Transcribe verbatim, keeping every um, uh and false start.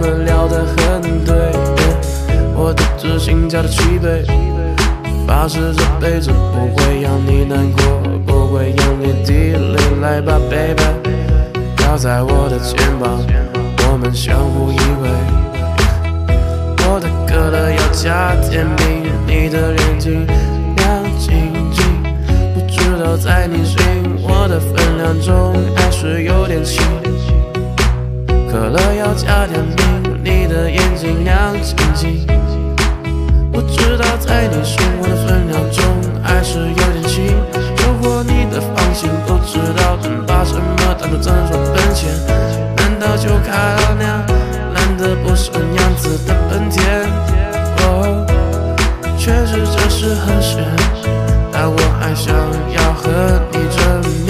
们聊得很对，我的知心加的七倍，发誓这辈子不会让你难过，不会眼泪滴泪。来吧 baby， 靠在我的肩膀，我们相互依偎。我的可乐要加甜蜜，你的眼睛亮晶晶，不知道在你心我的分量中还是有点轻。可乐要加甜蜜，你的眼睛亮晶晶，不知道在你心我的分量中还是有点轻。收获你的放心，不知道能把什么当作真说本钱，难道就开了辆烂得不像样子的本田？哦，确实这是很险，但我还想要和你证明。